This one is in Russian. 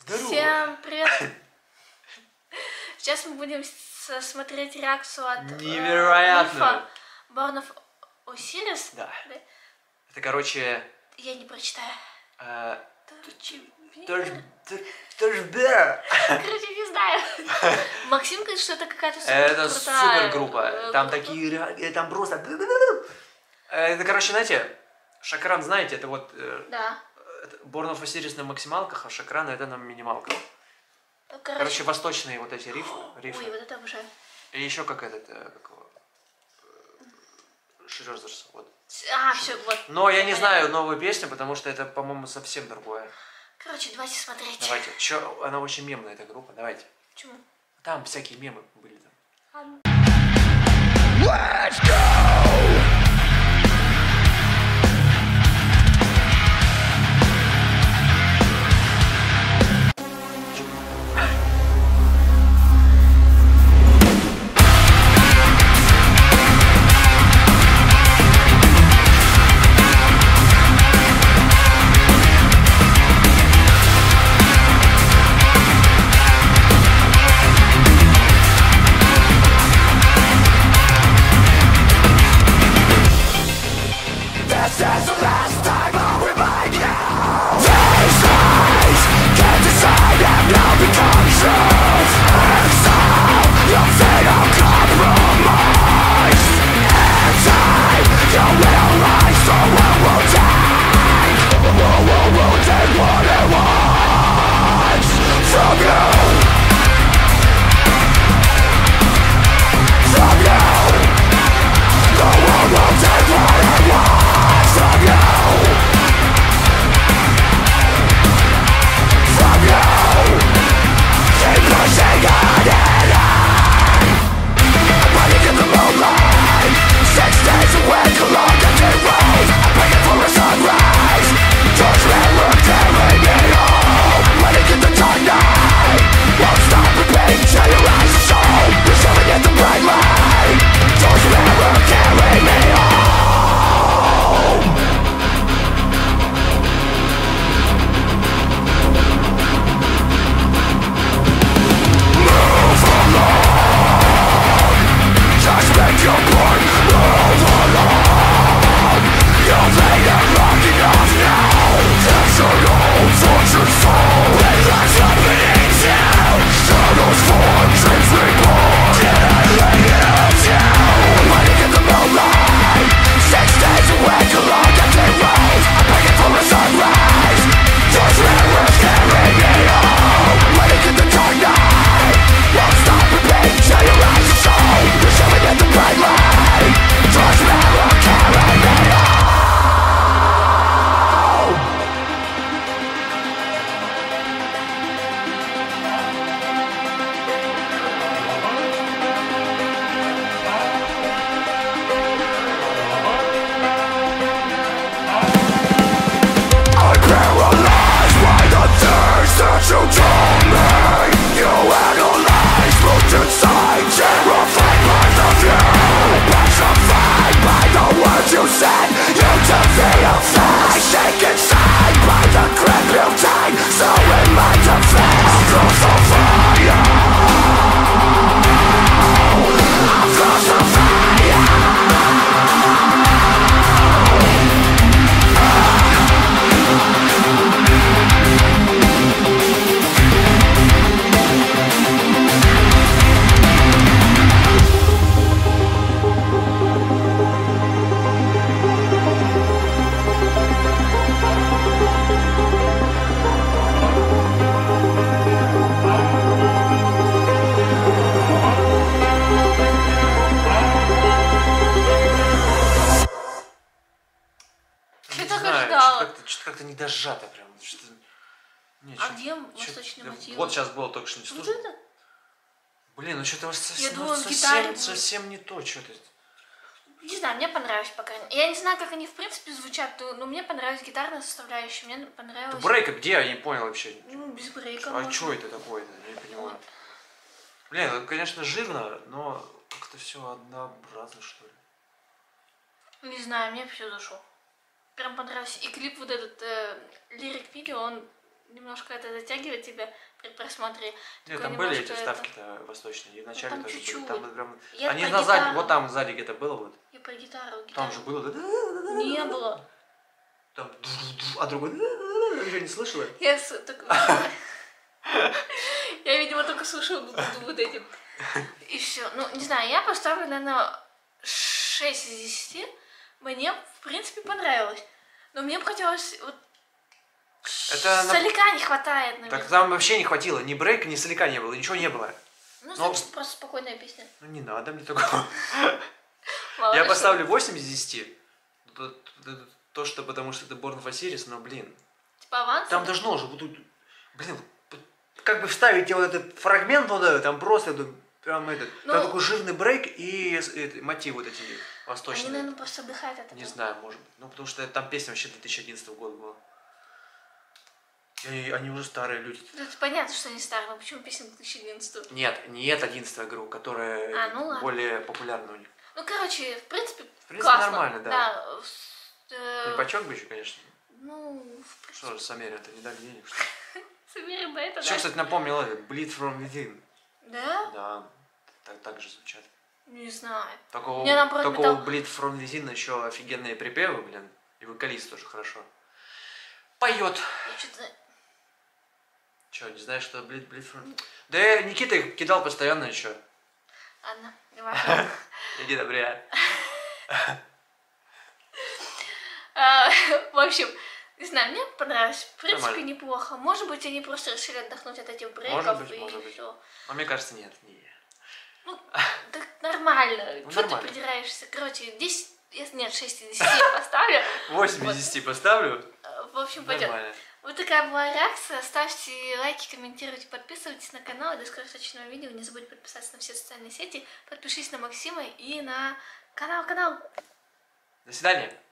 Здорово! Всем привет! Сейчас мы будем смотреть реакцию от Невероятно! Born of Osiris. Да. Это, короче... Я не прочитаю. Короче, не знаю. Максим говорит, что это какая-то супер это супер группа. Там такие... Там просто... Это, короче, знаете, Шакран, знаете, это вот... Да. Born of Osiris на максималках, а Шакран это на минималках. Короче, восточные вот эти рифы. Ой, вот это обожаю. И еще как этот... Шрёдерс, вот. Все, вот. Но я не знаю новую песню, потому что это, по-моему, совсем другое. Короче, давайте смотреть. Давайте. Еще она очень мемная, эта группа. Давайте. Почему? Там всякие мемы были там. Let's go! This is the last time I'll remind you. These lies can't decide and now become truth. Exile, your fatal compromise. In time, you realize the world will take. The world will take what it wants from you. From you. The world will take what it wants from you. From you. Keep pushing on and on. I'm running in the moonlight. 6 days away, along the day road. I'm begging for a sunrise. George Miller carry me home. I'm running in the dark night. Won't stop repeating till your eyes are soul. You're showing at the bright light. George Miller carry me home. Move along. Just make your point. Move along. You've made it long enough now. That's your old tortured soul. It lies up beneath you. Struggles for dreams reborn. Didn't lay it down. Waiting in the moonlight. 6 days awake along empty roads. I'm begging for a sunrise. George Miller carry me home. Waiting in the dark night. Won't stop repeating till your eyes are sold. You're showing at the bright light. George Miller carry me home. I'm paralyzed by the things that you told me. You analyze, looked inside, terrified by the view. Petrified by the words you said. You took the effect. I shake inside by the grip you take. So in my defense, I'll crucify you. I'll crucify you. Ты Не так знаю, ожидала. что-то как-то не дожато прям. Не, А где восточный мотив? Вот сейчас было только что не Вот слушал. это? Блин, ну что-то Я думала, в гитаре будет. совсем не то, что-то. Не знаю, мне понравилось пока. Я не знаю, как они в принципе звучат, но мне понравилась гитарная составляющая, мне понравилось... Брейка где? Я не понял вообще. Ну, без брейка. А можно. что это такое-то? Я не понимаю. Блин, это, конечно, жирно, но как-то все однообразно, что ли. Не знаю, мне все зашло. Прям понравился. И клип вот этот, лирик видео, он немножко это затягивает тебя при просмотре. Нет, Такое там были эти немножко это- вставки-то восточные, и вначале там тоже были. чуть-чуть. Там прям... Я Они про на сзади, гитару. вот там сзади где-то было вот. Я про гитару. Там же было. Не было. Там... А другой... Ничего не слышала? Я, видимо, только слушаю вот эти. И все. Ну, не знаю, я поставлю, наверное, 6 из 10. Мне, в принципе, понравилось. Но мне бы хотелось... Вот, Это солика не хватает, наверное. Так там вообще не хватило. Ни брейка, ни солика не было. Ничего не было. Ну, значит, просто спокойная песня. Ну не надо мне такого. Мало Я ли поставлю 8 из 10. То, что потому что это Born of Osiris, но, блин. что. Типа аванс? Там должно же быть... Блин, как бы вставить вот этот фрагмент вот этот, там просто прям этот... Ну, там такой жирный брейк и мотив вот эти восточные. Они, наверное, просто отдыхают от этого. Не знаю, может быть. Ну, потому что там песня вообще 2011 года была. И они уже старые люди. Это понятно, что они старые, но почему песня 2011? Нет, не это 11 я говорю, которая ну ладно. более популярна у них. Ну, короче, в принципе, нормально, классно. да. Да. Крепачок бы еще, конечно. Ну, в принципе, Что же, Самерин-то не дали денег, что ли? Самирин бы это, Еще, да. кстати, напомнил это, Bleed From Within. Да? Да, так же звучат. Не знаю. Только Мне наоборот у металл- Bleed From Within еще офигенные припевы, блин. И вокалист тоже хорошо. Поет. Я что-то... Че, не знаешь, что Bleed From... Да Никита их кидал постоянно еще. Ладно, не важно. Иди добря. В общем, не знаю, мне понравилось. В принципе, Нормально. неплохо. Может быть, они просто решили отдохнуть от этих брейков Может быть, и может быть. все. Но мне кажется, нет. Не. Ну, так нормально. Ну, Что ты нормально. придираешься? Короче, 10... Нет, 6 из 10 я поставлю. 8 Вот. из 10 поставлю. В общем, пойдет. Нормально. Вот такая была реакция. Ставьте лайки, комментируйте, подписывайтесь на канал. И до скорых встреч в новом видео. Не забудьте подписаться на все социальные сети. Подпишись на Максима и на канал. До свидания.